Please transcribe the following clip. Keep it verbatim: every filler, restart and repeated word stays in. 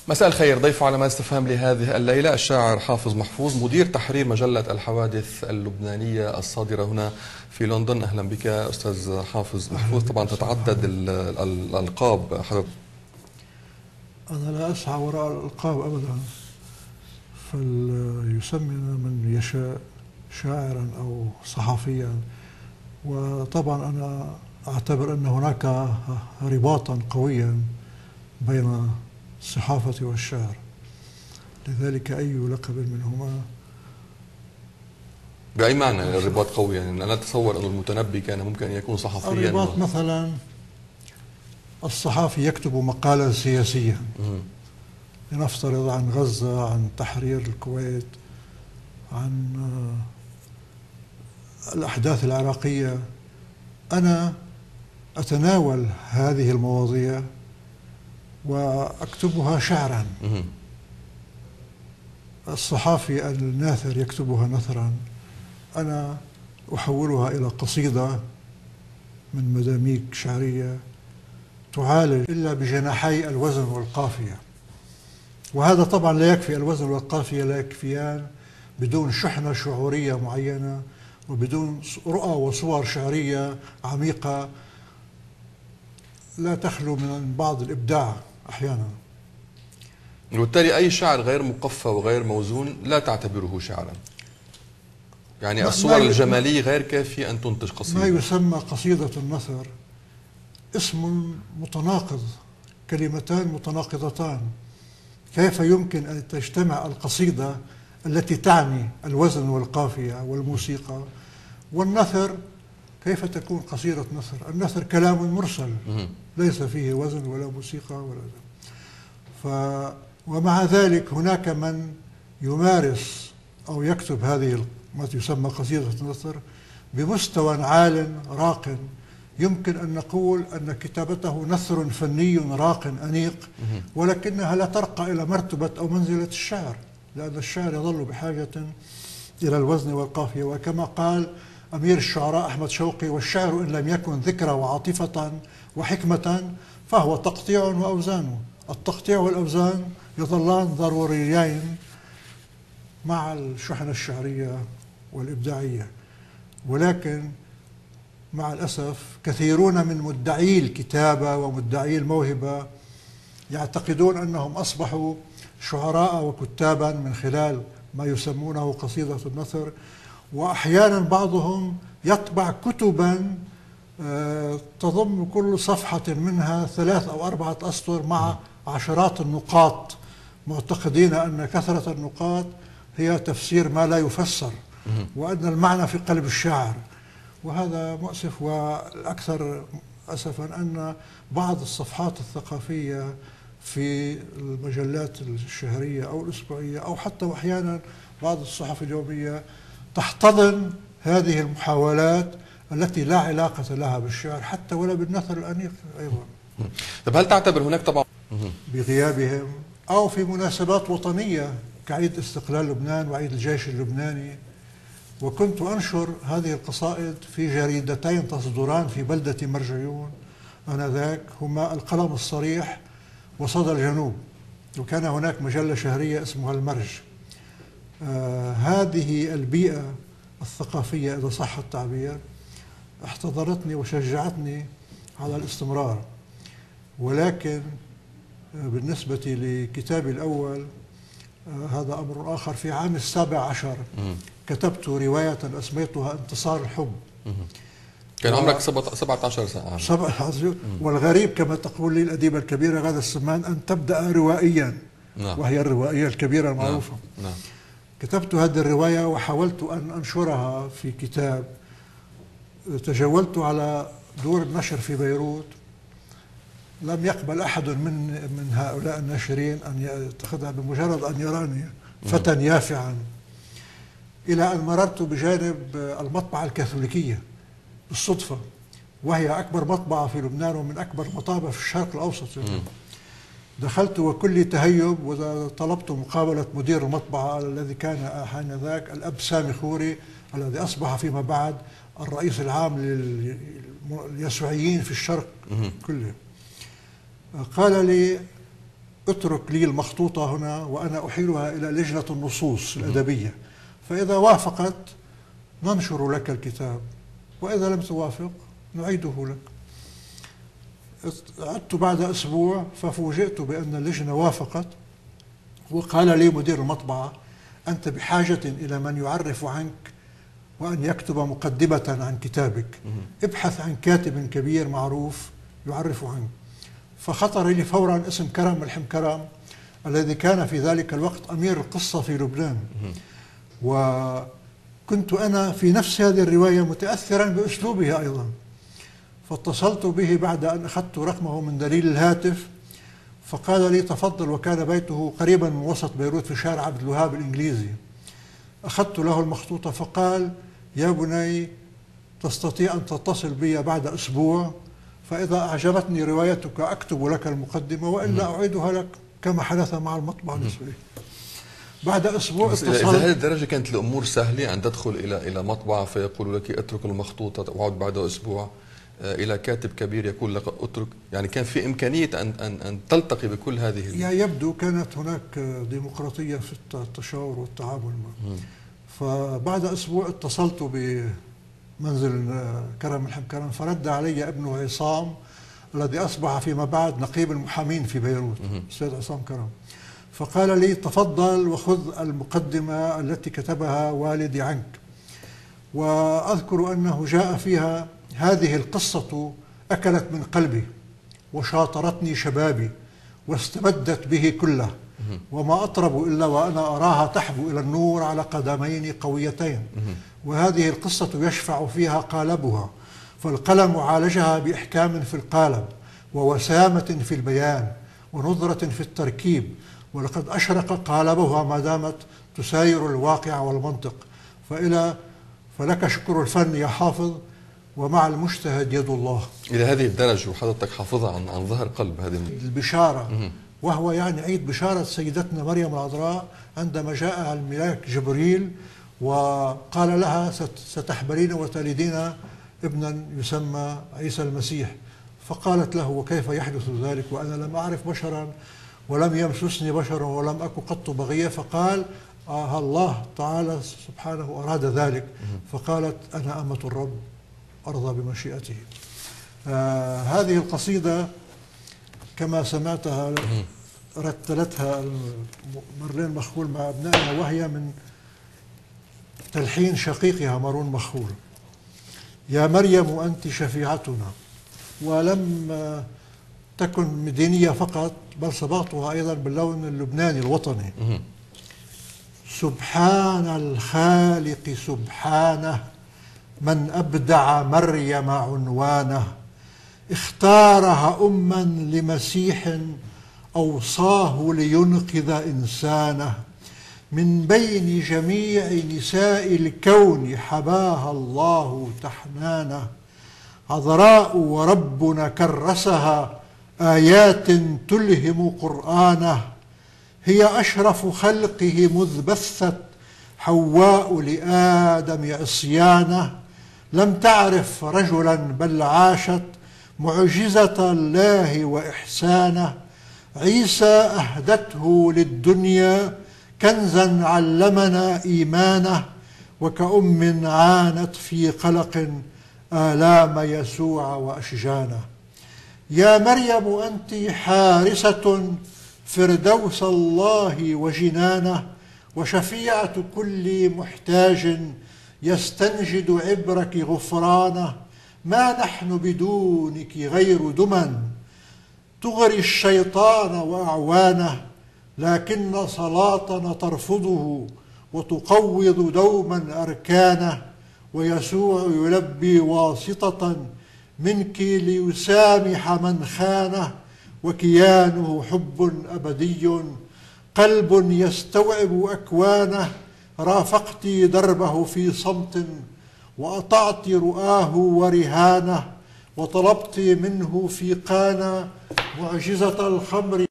مساء الخير. ضيف على ما استفهام لهذه الليلة الشاعر حافظ محفوظ، مدير تحرير مجلة الحوادث اللبنانية الصادرة هنا في لندن. أهلا بك أستاذ حافظ محفوظ. طبعا تتعدد الألقاب حضرتك. أنا لا أسعى وراء الألقاب أبدا، فليسمينا من يشاء شاعرا أو صحفيا. وطبعا أنا أعتبر أن هناك رباطا قويا بين الصحافة والشعر، لذلك أي لقب منهما. بأي معنى الرباط قوي؟ يعني أنا أتصور أن المتنبي كان ممكن أن يكون صحفيا. الرباط و... مثلا الصحافي يكتب مقالا سياسيا، لنفترض عن غزة، عن تحرير الكويت، عن الأحداث العراقية. أنا أتناول هذه المواضيع وأكتبها شعرا. الصحافي الناثر يكتبها نثرا، أنا أحولها إلى قصيدة من مداميك شعرية تعالج إلا بجناحي الوزن والقافية. وهذا طبعا لا يكفي، الوزن والقافية لا يكفيان بدون شحنة شعورية معينة وبدون رؤى وصور شعرية عميقة لا تخلو من بعض الإبداع أحيانا. وبالتالي أي شعر غير مقفى وغير موزون لا تعتبره شعرا. يعني الصور الجمالية غير كافية أن تنتج قصيدة. ما يسمى قصيدة النثر اسم متناقض، كلمتان متناقضتان. كيف يمكن أن تجتمع القصيدة التي تعني الوزن والقافية والموسيقى والنثر؟ كيف تكون قصيدة نثر؟ النثر كلام مرسل ليس فيه وزن ولا موسيقى ولا ف... ومع ذلك هناك من يمارس أو يكتب هذه ما تسمى قصيدة النثر بمستوى عال راق. يمكن أن نقول أن كتابته نثر فني راق أنيق، ولكنها لا ترقى إلى مرتبة أو منزلة الشعر، لأن الشعر يظل بحاجة إلى الوزن والقافية. وكما قال أمير الشعراء أحمد شوقي: والشعر إن لم يكن ذكرى وعاطفة وحكمة فهو تقطيع وأوزان. التقطيع والأوزان يظلان ضروريين مع الشحنة الشعرية والإبداعية. ولكن مع الأسف كثيرون من مدعي الكتابة ومدعي الموهبة يعتقدون أنهم أصبحوا شعراء وكتابا من خلال ما يسمونه قصيدة النثر. وأحيانا بعضهم يطبع كتبا تضم كل صفحة منها ثلاث أو أربعة أسطر مع عشرات النقاط، معتقدين أن كثرة النقاط هي تفسير ما لا يفسر، وأن المعنى في قلب الشاعر. وهذا مؤسف. والأكثر أسفا أن بعض الصفحات الثقافية في المجلات الشهرية أو الأسبوعية أو حتى وأحيانا بعض الصحف اليومية تحتضن هذه المحاولات التي لا علاقة لها بالشعر حتى ولا بالنثر الأنيق أيضا. طب هل تعتبر هناك طبعا بغيابهم أو في مناسبات وطنية كعيد استقلال لبنان وعيد الجيش اللبناني؟ وكنت أنشر هذه القصائد في جريدتين تصدران في بلدة مرجيون آنذاك، هما القلم الصريح وصدى الجنوب، وكان هناك مجلة شهرية اسمها المرج. آه هذه البيئة الثقافية إذا صح التعبير احتضنتني وشجعتني على الاستمرار. ولكن آه بالنسبة لكتابي الأول آه هذا أمر آخر. في عام السابع عشر كتبت رواية أسميتها انتصار الحب. كان و... عمرك سبعة عشر سنة. سبعة والغريب كما تقول لي الأديبة الكبيرة غادة السمان أن تبدأ روائيا. نعم. وهي الروائية الكبيرة المعروفة. نعم. نعم. كتبت هذه الرواية وحاولت أن أنشرها في كتاب. تجولت على دور النشر في بيروت، لم يقبل أحد من من هؤلاء الناشرين أن يتخذها بمجرد أن يراني فتى يافعا، إلى أن مررت بجانب المطبعة الكاثوليكية بالصدفة، وهي أكبر مطبعة في لبنان ومن أكبر المطابع في الشرق الأوسط. دخلت وكل تهيب وطلبت مقابلة مدير المطبعة الذي كان آنذاك الأب سامي خوري، الذي أصبح فيما بعد الرئيس العام لليسوعيين في الشرق كله. قال لي: اترك لي المخطوطة هنا وأنا أحيلها إلى لجنة النصوص الأدبية، فإذا وافقت ننشر لك الكتاب، وإذا لم توافق نعيده لك. عدت بعد أسبوع ففوجئت بأن اللجنة وافقت، وقال لي مدير المطبعة: أنت بحاجة إلى من يعرف عنك وأن يكتب مقدمة عن كتابك، ابحث عن كاتب كبير معروف يعرف عنك. فخطر لي فورا اسم كرم الحمكرم الذي كان في ذلك الوقت أمير القصة في لبنان، وكنت أنا في نفس هذه الرواية متأثرا بأسلوبه أيضا، فاتصلت به بعد أن أخذت رقمه من دليل الهاتف، فقال لي: تفضل. وكان بيته قريبا من وسط بيروت في شارع عبد الوهاب الإنجليزي. أخذت له المخطوطة فقال: يا بني، تستطيع أن تتصل بي بعد أسبوع، فإذا أعجبتني روايتك أكتب لك المقدمة، وإلا أعيدها لك كما حدث مع المطبعة المصرية. بعد أسبوع بس اتصلت. إذا هذه الدرجة كانت الأمور سهلة أن تدخل إلى إلى مطبعة فيقول لك اترك المخطوطة وعد بعد أسبوع، إلى كاتب كبير يقول لك اترك، يعني كان في إمكانية أن أن أن تلتقي بكل هذه. يعني يبدو كانت هناك ديمقراطية في التشاور والتعامل معه. فبعد أسبوع اتصلت بمنزل كرم الحمكرم، فرد علي ابنه عصام الذي أصبح فيما بعد نقيب المحامين في بيروت، السيد عصام كرم. فقال لي: تفضل وخذ المقدمة التي كتبها والدي عنك. وأذكر أنه جاء فيها: هذه القصة أكلت من قلبي وشاطرتني شبابي واستبدت به كله، وما أطرب إلا وأنا أراها تحبو إلى النور على قدمين قويتين، وهذه القصة يشفع فيها قالبها، فالقلم عالجها بإحكام في القالب ووسامة في البيان ونظرة في التركيب، ولقد أشرق قالبها ما دامت تساير الواقع والمنطق. فإلى فلك شكر الفن يا حافظ، ومع المجتهد يد الله. إلى هذه الدرجة وحضرتك حافظها عن عن ظهر قلب هذه البشارة. مم. وهو يعني عيد بشارة سيدتنا مريم العذراء عندما جاء الملاك جبريل وقال لها: ستحبلين وتلدين ابنا يسمى عيسى المسيح. فقالت له: وكيف يحدث ذلك وأنا لم أعرف بشرا ولم يمسسني بشر ولم أكن قط بغية؟ فقال: آه الله تعالى سبحانه أراد ذلك. فقالت: أنا أمة الرب أرضى بمشيئته. آه هذه القصيدة كما سمعتها رتلتها مارلين مخول مع أبنائها، وهي من تلحين شقيقها مارون مخول. يا مريم أنت شفيعتنا، ولم تكن مدينية فقط بل صبغتها أيضا باللون اللبناني الوطني. سبحان الخالق سبحانه من أبدع مريم عنوانه، اختارها أما لمسيح أوصاه لينقذ إنسانه، من بين جميع نساء الكون حباها الله تحنانه، عذراء وربنا كرسها آيات تلهم قرآنه، هي أشرف خلقه مذ بثت حواء لآدم عصيانه، لم تعرف رجلا بل عاشت معجزة الله وإحسانه، عيسى أهدته للدنيا كنزا علمنا إيمانه، وكأم عانت في قلق آلام يسوع وأشجانه. يا مريم أنت حارسة فردوس الله وجنانه، وشفيعة كل محتاج يستنجد عبرك غفرانه، ما نحن بدونك غير دمى تغري الشيطان وأعوانه، لكن صلاتنا ترفضه وتقوض دوما أركانه، ويسوع يلبي واسطة منك ليسامح من خانه، وكيانه حب أبدي قلب يستوعب أكوانه، رافقت دربه في صمت وأطعت رؤاه ورهانه، وطلبت منه في قانا معجزة الخمر